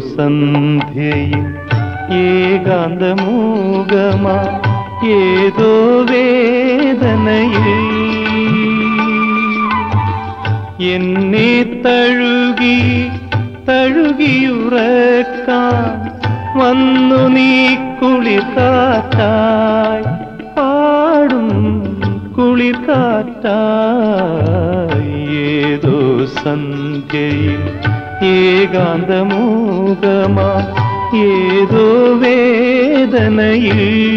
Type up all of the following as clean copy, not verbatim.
സന്ധ്യയിൽ ഏകാന്തമൂകമാ ഏതോ വേദനയിൽ എന്നെ തഴുകി തഴുകിയുറക്കാൻ വന്നു നീ കുളിർക്കാറ്റായി പാടും കുളിർക്കാറ്റായി ഏതോ സന്ധ്യയിൽ ഏകാന്തമൂകമാ ഏതോ വേദനയിൽ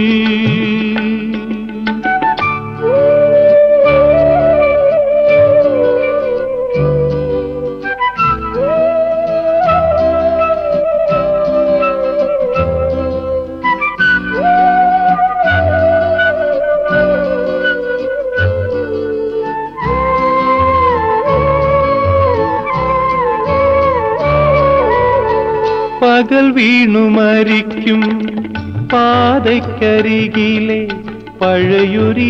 പകൽ വീണു മരിക്കും പാതയ്ക്കരികിലെ പഴയൊരീ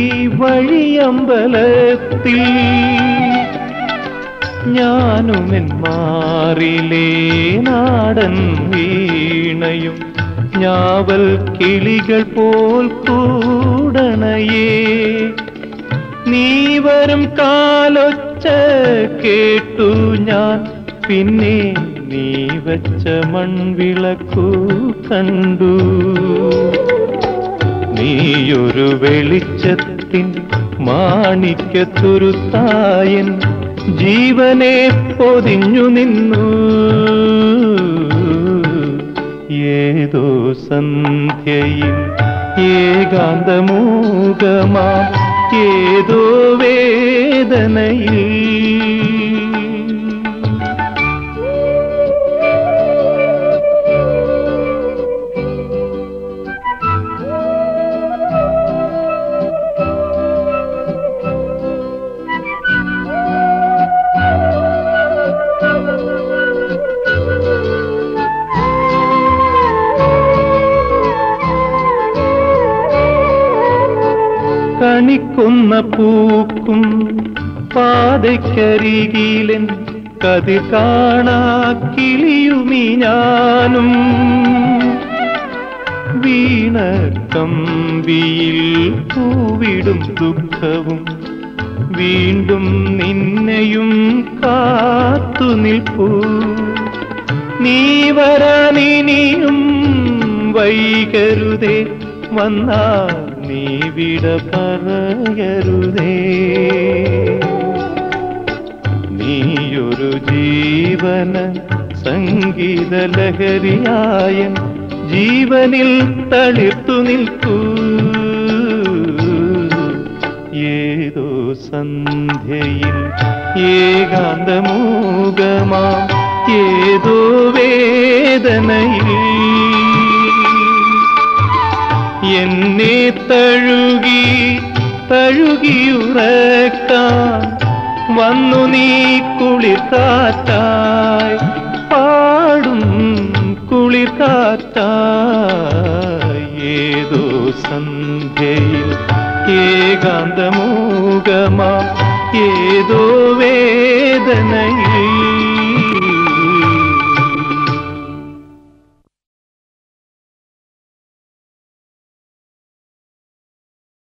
വഴിയമ്പലത്തിൽ ഞാനുമെൻ മാറിലേ നാടൻ വീണയും ഞാവൽ കിളികൾ പോൽ കൂടണയേ നീ വരും കാലൊച്ച കേട്ടു ഞാൻ പിന്നെ നീ വച്ച മൺവിളക്കു കണ്ടു നീയൊരു വെളിച്ചത്തിൻ മാണിക്യത്തുരുത്തായൻ ജീവനെ പൊതിഞ്ഞു നിന്നു ഏതോ സന്ധ്യയിൽ ഏകാന്തമൂകമാ ഏതോ വേദനയിൽ കണിക്കുന്ന പൂക്കും പാതയ്ക്കരികിലൻ കതിർ കാണാ കിളിയുമീ ഞാനും വീണ കമ്പിയിൽ പൂവിടും ദുഃഖവും വീണ്ടും നിന്നെയും കാത്തു നിൽപ്പൂ നീ വരാനിനിയും വൈകരുതേ വന്നാൽ നീ വിട പറയരുതേ നീയൊരു ജീവന സംഗീത ലഹരിയായൻ ജീവനിൽ തളിർത്തു നിൽക്കൂ ഏതോ സന്ധ്യയിൽ ഏകാന്തമൂകമാ ഏതോ വേദനയിൽ എന്നെ തഴുകി തഴുകിയുറക്കാൻ വന്നു നീ കുളിർക്കാറ്റായി പാടും കുളിർക്കാറ്റായി ഏതോ സന്ധ്യയിൽ ഏകാന്തമൂകമാ ഏതോ വേദനയിൽ